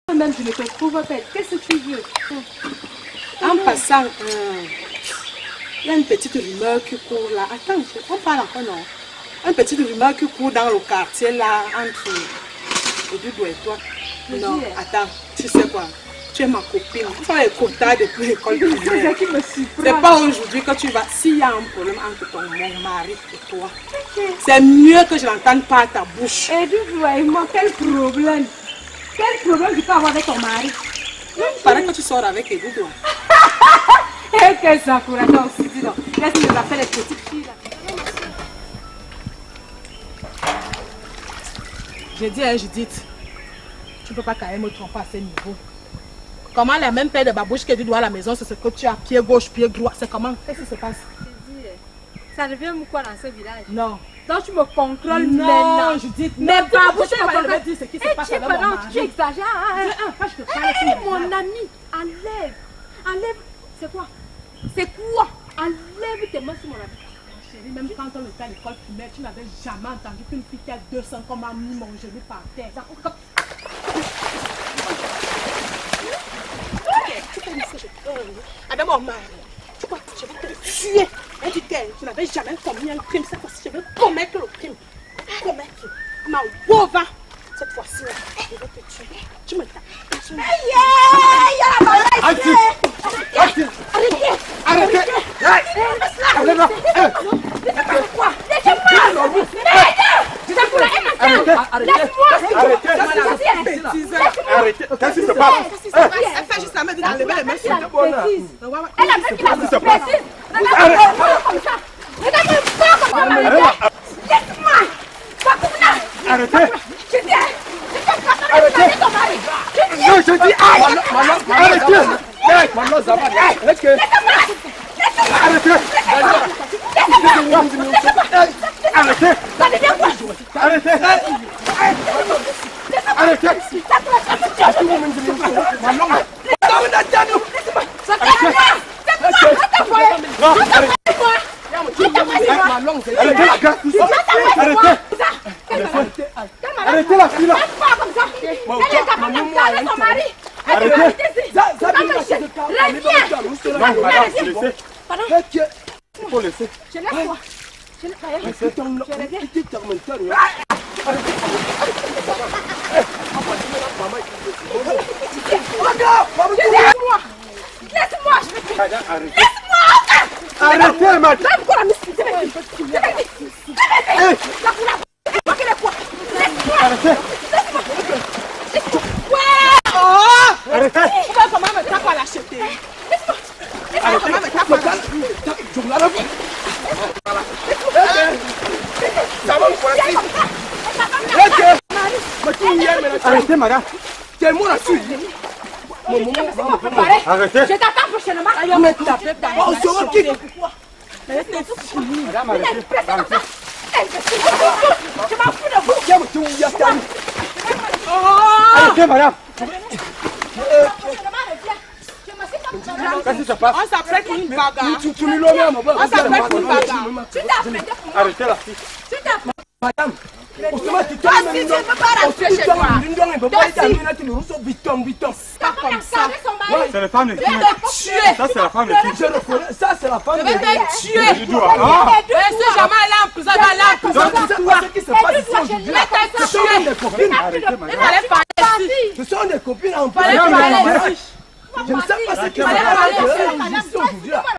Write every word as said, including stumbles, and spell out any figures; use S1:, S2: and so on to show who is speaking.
S1: Même je ne te trouve pas. Qu'est-ce que tu veux?
S2: En passant, euh, il y a une petite rumeur qui court là. Attends, on parle encore non? Une petite rumeur qui court dans le quartier là entre Doudou et toi. Non, attends, tu sais quoi? Tu es ma copine. Tu es contente depuis l'école primaire. C'est pas aujourd'hui que tu vas. S'il y a un problème entre ton mon mari et toi, c'est mieux que je n'entende pas ta bouche.
S1: Et Doudou et moi, quel problème? Quel problème tu peux avoir avec ton mari?
S2: Il paraît que tu sors avec Doudou.
S1: Et que ça court toi aussi, dis donc. Laisse-moi faire les petites filles là.
S2: J'ai dit à Judith, tu ne peux pas quand même me tromper à ce niveau. Comment la même paire de babouches que tu dois à la maison, c'est ce que tu as pied gauche, pied droit. C'est comment? Qu'est-ce qui se passe?
S1: Je dis, ça devient quoi dans ce village?
S2: Non.
S1: Donc tu me contrôles
S2: non,
S1: maintenant.
S2: Judith,
S1: mais babouche,
S2: tu m'as dit ce qui se passe avec mon mari.
S1: Tu exagères.
S2: Hein? Je te parle,
S1: hey, mon ami, enlève. Enlève. C'est quoi? C'est quoi? Enlève tes mains sur mon ami.
S2: Chérie, même quand on était à l'école primaire, tu n'avais jamais entendu qu'une fille qui a deux cents comme a mis mon genou par terre. Avec mon mari, tu crois que je vais te tuer? Elle dit qu'elle, je n'avais jamais commis un crime. Cette fois-ci, je vais commettre le crime. Commettre ma wova. Cette fois-ci, je vais te tuer. Tu me tapes.
S3: Arrêtez! Arrêtez! Arrêtez! Arrêtez!
S1: Laisse-moi!
S3: Arrêtez! Qu'est-ce qui se passe?
S2: Elle fait juste la main d'enlever les mains sur le bon.
S1: Elle a même qui la précise! Regarde-moi comme ça! Regarde-moi comme ça! Laisse-moi!
S3: Arrêtez!
S1: Je dis! Arrêtez!
S3: Non, je dis arrêtez! Arrêtez! Arrêtez! Arrêtez!
S1: Ça devient quoi?
S3: Arrêtez! Arrêtez! Arrêtez la fille là! Il faut laisser.
S1: Je laisse quoi? Je laisse Laisse-moi! Laisse-moi! Laisse-moi!
S3: Arrêtez, madame! Arrêtez! Arrêtez!
S2: Comment me tape à l'acheter?
S3: Arrêtez, madame!
S2: C'est moi là-dessus!
S3: Arrêtez!
S1: Je t'attends prochainement!
S2: On me tape par
S3: On se retire!
S2: Madame, arrêtez!
S1: Je m'en fous de vous!
S3: Arrêtez, madame! Qu'est-ce qui se passe?
S2: On s'apprête pour une bagarre.
S3: Tu tu nous l'as mis
S2: On s'apprête pour une bagarre.
S1: Tu t'apprêtes pour moi!
S3: Arrêtez la fille!
S1: Tu t'apprêtes!
S3: Madame!
S1: Toi si tu ne peux pas rentrer chez toi!
S2: Pas comme ça.
S3: C'est la femme de qui? Ça, c'est la femme de qui?
S2: Je reconnais. Ça, c'est la femme de
S1: Je vais te tuer!
S3: Je dois. Ah!
S2: Et si jamais elle est en prison, elle est en prison.
S3: Donc, tu sais pas ce qui se passe ici aujourd'hui?
S2: Je vais te tuer.
S3: des copines. Arrêtez,
S2: Il
S3: madame.
S2: fallait parler ici.
S3: Ce sont des copines en
S2: Il fallait
S3: parler
S2: parler ici.
S3: Je ne sais pas ce qui se
S2: Fallait
S3: passe
S2: parler ici.
S3: ici aujourd'hui.